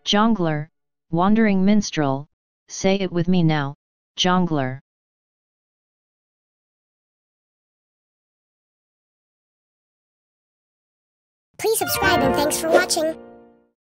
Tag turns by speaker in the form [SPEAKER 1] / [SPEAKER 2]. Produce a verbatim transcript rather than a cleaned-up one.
[SPEAKER 1] Jongleur, wandering minstrel. Say it with me now, jongleur.
[SPEAKER 2] Please subscribe and thanks for watching.